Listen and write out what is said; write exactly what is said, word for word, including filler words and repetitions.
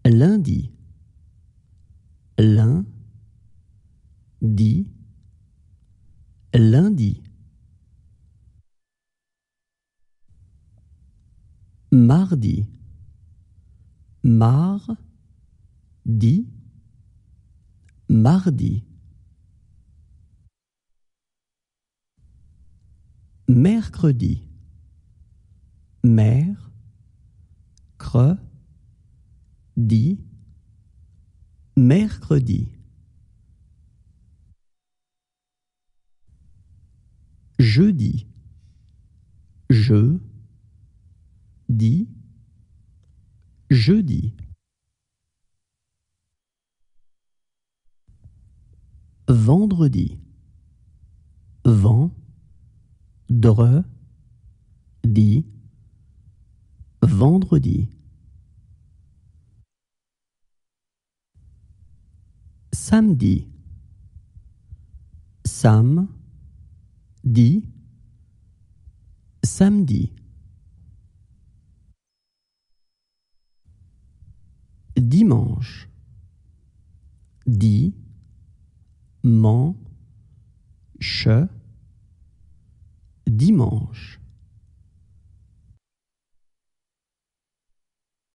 lundi, lundi, lundi. Mardi, mardi, mardi. Mercredi, mercredi, mercredi. Jeudi, jeudi, jeudi. Vendredi, vendredi, vendredi. Samedi, samedi, samedi. Dimanche, dimanche, dimanche.